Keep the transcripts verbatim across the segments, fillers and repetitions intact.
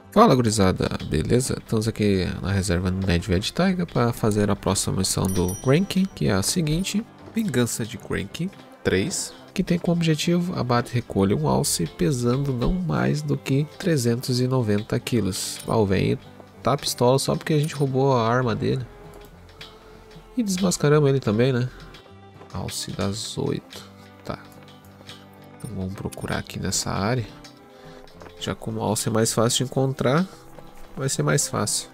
Fala, gurizada, beleza? Estamos aqui na reserva do Nedved Taiga para fazer a próxima missão do Ranking, que é a seguinte: Vingança de Ranking três, que tem como objetivo abate e recolha um alce pesando não mais do que trezentos e noventa quilos. Ah, o velho tá pistola só porque a gente roubou a arma dele. E desmascaramos ele também, né? Alce das oito. Tá. Então vamos procurar aqui nessa área. Já como o alce é mais fácil de encontrar, vai ser mais fácil.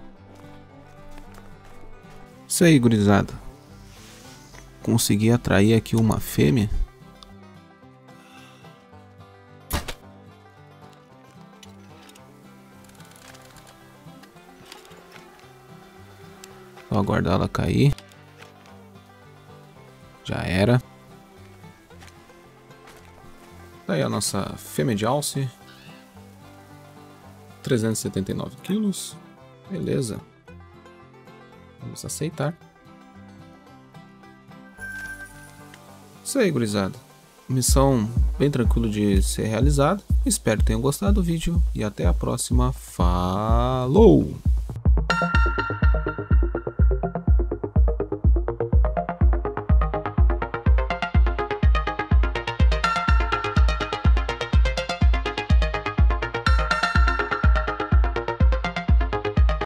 Isso aí, gurizada. Consegui atrair aqui uma fêmea. Só aguardar ela cair. Já era. Tá aí a nossa fêmea de alce. trezentos e setenta e nove quilos. Beleza. Vamos aceitar. Isso aí, gurizada. Missão bem tranquilo de ser realizada. Espero que tenham gostado do vídeo. E até a próxima. Falou!